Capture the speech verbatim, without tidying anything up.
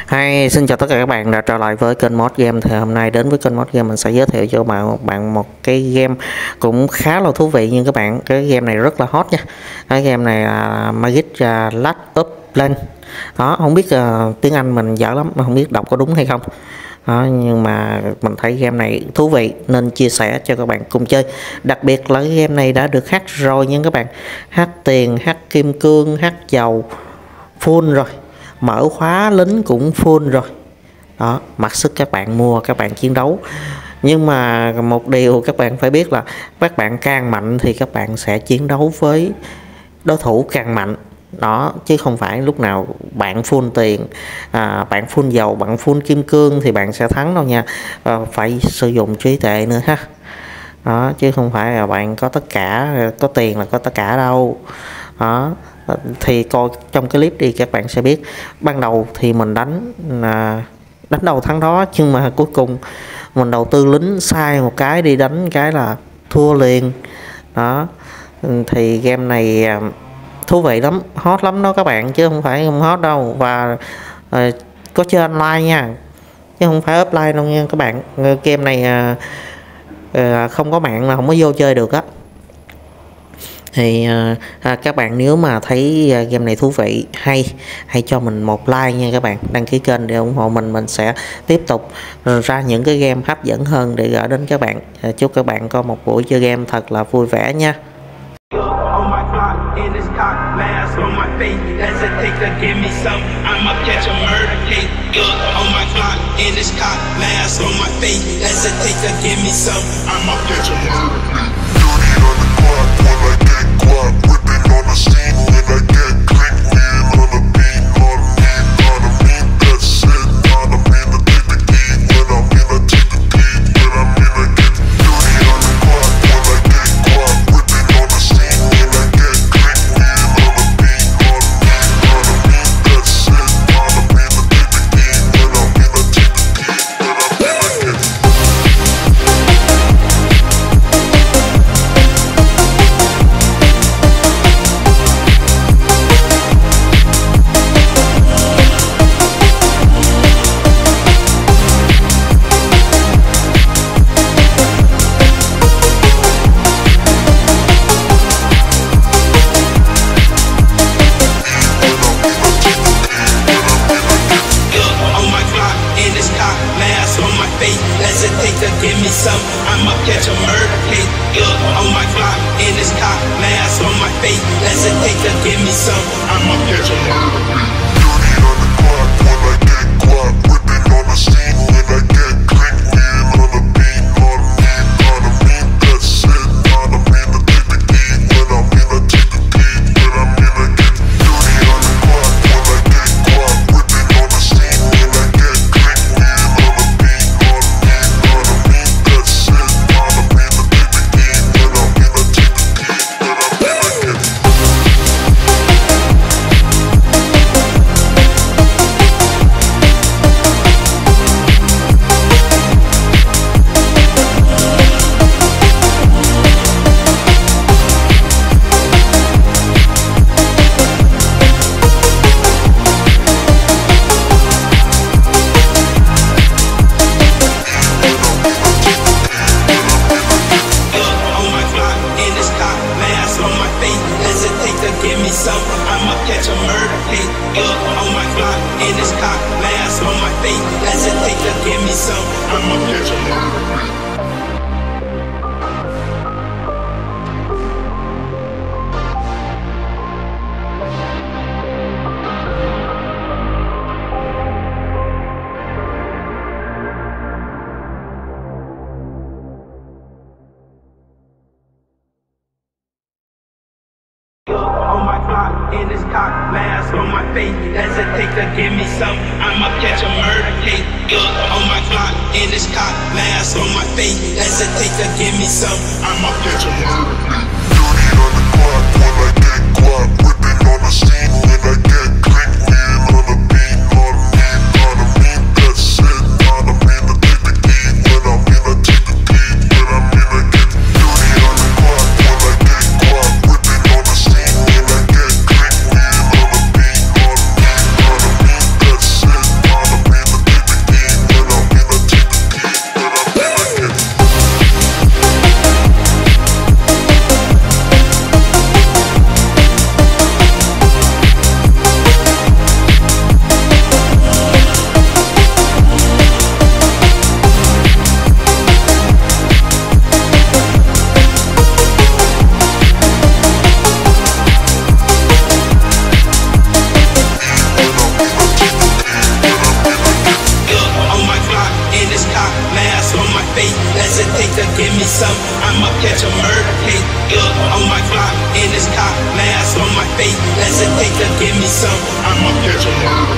Hi, xin chào tất cả các bạn đã trở lại với kênh Mod Game. Thì hôm nay đến với kênh Mod Game mình sẽ giới thiệu cho bạn một bạn một cái game cũng khá là thú vị nhưng các bạn. Cái game này rất là hot nha. Cái game này là Magic uh, clashofclans. Đó, không biết uh, tiếng Anh mình dở lắm, mà không biết đọc có đúng hay không. Đó, nhưng mà mình thấy game này thú vị nên chia sẻ cho các bạn cùng chơi. Đặc biệt là cái game này đã được hack rồi nha các bạn. Hack tiền, hack kim cương, hack dầu full rồi. Mở khóa lính cũng full rồi. Đó, mặc sức các bạn mua, các bạn chiến đấu. Nhưng mà một điều các bạn phải biết là các bạn càng mạnh thì các bạn sẽ chiến đấu với đối thủ càng mạnh. Đó, chứ không phải lúc nào bạn full tiền, à, bạn full dầu, bạn full kim cương thì bạn sẽ thắng đâu nha. À, phải sử dụng trí tuệ nữa ha. Đó, chứ không phải là bạn có tất cả, có tiền là có tất cả đâu. Đó, thì coi trong cái clip đi các bạn sẽ biết. Ban đầu thì mình đánh là đánh đầu thắng đó, nhưng mà cuối cùng mình đầu tư lính sai một cái, đi đánh cái là thua liền. Đó, thì game này thú vị lắm, hot lắm đó các bạn, chứ không phải không hot đâu. Và uh, có chơi online nha, chứ không phải offline đâu nha các bạn. Game này uh, uh, không có mạng là không có vô chơi được á. Thì à, các bạn nếu mà thấy à, game này thú vị hay hãy cho mình một like nha các bạn, đăng ký kênh để ủng hộ mình. Mình sẽ tiếp tục ra những cái game hấp dẫn hơn để gửi đến các bạn. À, chúc các bạn có một buổi chơi game thật là vui vẻ nha. Give me some, I'ma catch a murder case. Yeah, on my block, in this cop, mask on my face. Let's take a give me some, I'ma catch a murder case. Dirty on the clock when I get guap, whipping on the scene when I get crank, wheel on the beat, on me, on a mean, that's it, on a mean to take the key, when I'm in a take the key, when I'm in a get dirty on the clock when I get guap, whipping on the scene when I get crank, wheel on the beat, on me, on a mean, that's it, on a mean to take the key, when I'm in a take the key, when I'm in a get some, I'ma catch a murder case. Yeah, on my block, in this cop, mask on my face. Let's take a give me some, I'ma catch a murder case. In this cock, mask on my face. Hesitate to give me some, I'ma catch a murder case. Yeah, on my block, in this cock, mask on my face. Hesitate to give me some, I'ma catch a murder case. Dirty on the clock when I get guap, whipping on the scene when I get crank, wheel on the beat, on me, on a mean, that's it, on a mean to take the key, when I'm in a take the key, when I'm in a get dirty on the clock when I get guap, whipping on the scene when I get crank, wheel on the beat, on me, on a mean, that's it, on a some, I'ma catch a murder case. Yeah, on my block, in this cop, mask on my face. Hesitate to give me some, I'ma catch a murder.